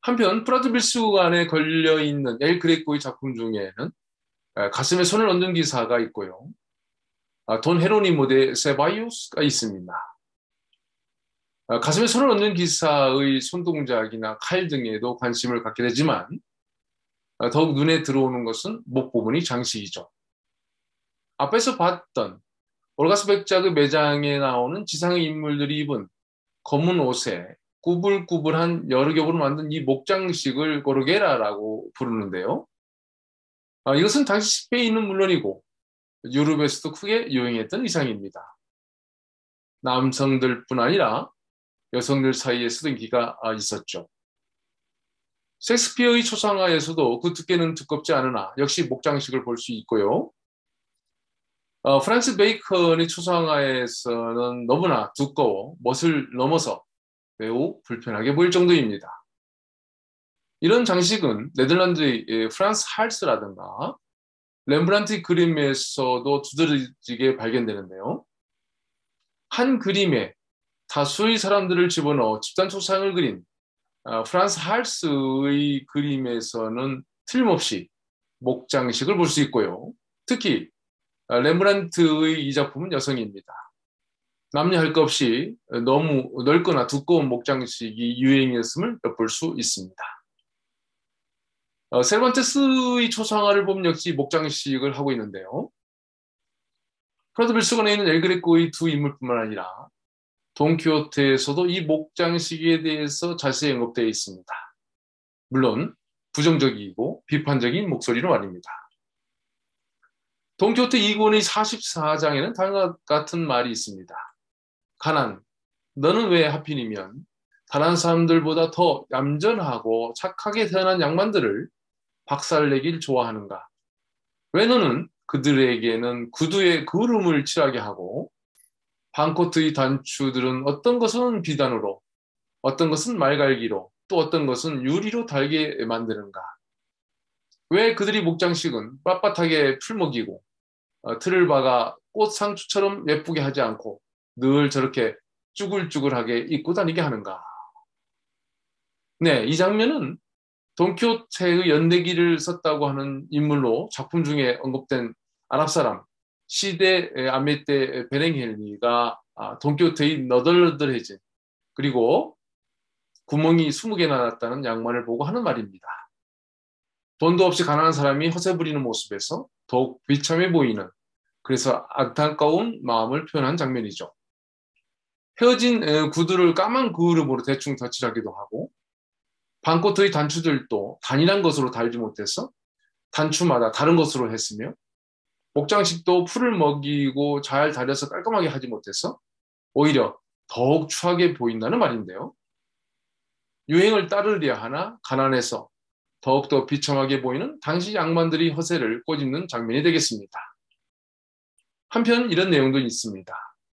한편 프라도 밀수관에 걸려있는 엘 그레코의 작품 중에는 가슴에 손을 얹는 기사가 있고요. 돈 헤로니모 데 세바이오스가 있습니다. 가슴에 손을 얹는 기사의 손동작이나 칼 등에도 관심을 갖게 되지만 더욱 눈에 들어오는 것은 목 부분이 장식이죠. 앞에서 봤던 올가스 백작의 매장에 나오는 지상의 인물들이 입은 검은 옷에 꾸불꾸불한 여러 겹으로 만든 이 목장식을 고르게라라고 부르는데요. 이것은 당시 스페인은 물론이고 유럽에서도 크게 유행했던 의상입니다. 남성들뿐 아니라 여성들 사이에서도 인기가 있었죠. 셰익스피어의 초상화에서도 그 두께는 두껍지 않으나 역시 목장식을 볼 수 있고요. 프란스 베이컨의 초상화에서는 너무나 두꺼워 멋을 넘어서 매우 불편하게 보일 정도입니다. 이런 장식은 네덜란드의 프란스 할스라든가 렘브란트의 그림에서도 두드러지게 발견되는데요. 한 그림에 다수의 사람들을 집어넣어 집단 초상을 그린 프란스 할스의 그림에서는 틀림없이 목장식을 볼 수 있고요. 특히 렘브란트의 이 작품은 여성입니다. 남녀 할 것 없이 너무 넓거나 두꺼운 목장식이 유행이었음을 엿볼 수 있습니다. 세르반테스의 초상화를 보면 역시 목장식을 하고 있는데요. 프라도 밀수관에 있는 엘 그레코의 두 인물뿐만 아니라 돈키호테에서도 이 목장식에 대해서 자세히 언급되어 있습니다. 물론 부정적이고 비판적인 목소리로 말입니다. 돈키호테 2권의 44장에는 다음과 같은 말이 있습니다. 가난, 너는 왜 하필이면 다른 사람들보다 더 얌전하고 착하게 태어난 양반들을 박살내길 좋아하는가? 왜 너는 그들에게는 구두에 그을음을 칠하게 하고 반코트의 단추들은 어떤 것은 비단으로, 어떤 것은 말갈기로, 또 어떤 것은 유리로 달게 만드는가? 왜 그들이 목장식은 빳빳하게 풀먹이고 틀을 박아 꽃 상추처럼 예쁘게 하지 않고 늘 저렇게 쭈글쭈글하게 입고 다니게 하는가? 네, 이 장면은 돈키호테의 연대기를 썼다고 하는 인물로 작품 중에 언급된 아랍 사람 시데 아메테 베랭헬리가 돈키호테의 너덜너덜해진 그리고 구멍이 20개나 났다는 양말을 보고 하는 말입니다. 돈도 없이 가난한 사람이 허세 부리는 모습에서 더욱 비참해 보이는 그래서 안타까운 마음을 표현한 장면이죠. 헤어진 구두를 까만 그을음으로 대충 덧칠하기도 하고 반코트의 단추들도 단일한 것으로 달지 못해서 단추마다 다른 것으로 했으며 목장식도 풀을 먹이고 잘 다려서 깔끔하게 하지 못해서 오히려 더욱 추하게 보인다는 말인데요. 유행을 따르려 하나 가난해서 더욱더 비참하게 보이는 당시 양반들이 허세를 꼬집는 장면이 되겠습니다. 한편 이런 내용도 있습니다.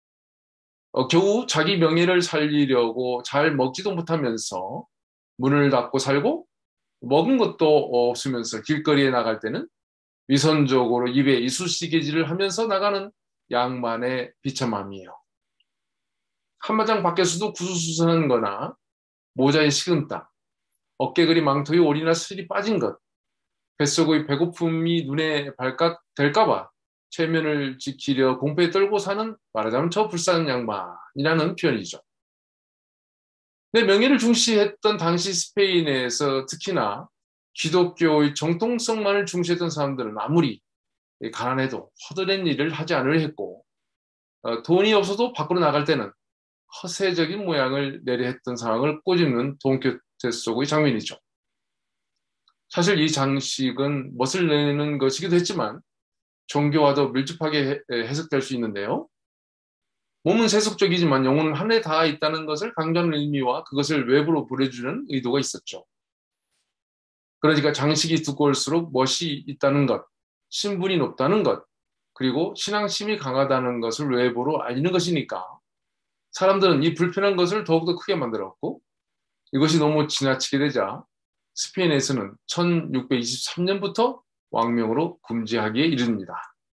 겨우 자기 명예를 살리려고 잘 먹지도 못하면서 문을 닫고 살고 먹은 것도 없으면서 길거리에 나갈 때는 위선적으로 입에 이쑤시개질을 하면서 나가는 양반의 비참함이에요. 한마당 밖에서도 구수수선한 거나 모자에 식은땀, 어깨걸이 망토에 올이나 슬이 빠진 것, 뱃속의 배고픔이 눈에 발각될까봐 체면을 지키려 공포에 떨고 사는 말하자면 저 불쌍한 양반이라는 표현이죠. 내 명예를 중시했던 당시 스페인에서 특히나 기독교의 정통성만을 중시했던 사람들은 아무리 가난해도 허드렛 일을 하지 않으려 했고 돈이 없어도 밖으로 나갈 때는 허세적인 모양을 내려 했던 상황을 꼬집는 돈키호테 속의 장면이죠. 사실 이 장식은 멋을 내는 것이기도 했지만 종교와도 밀접하게 해석될 수 있는데요. 몸은 세속적이지만 영혼은 하늘에 닿아 있다는 것을 강조하는 의미와 그것을 외부로 보내주는 의도가 있었죠. 그러니까 장식이 두꺼울수록 멋이 있다는 것, 신분이 높다는 것, 그리고 신앙심이 강하다는 것을 외부로 알리는 것이니까 사람들은 이 불편한 것을 더욱더 크게 만들었고 이것이 너무 지나치게 되자 스페인에서는 1623년부터 왕명으로 금지하기에 이릅니다.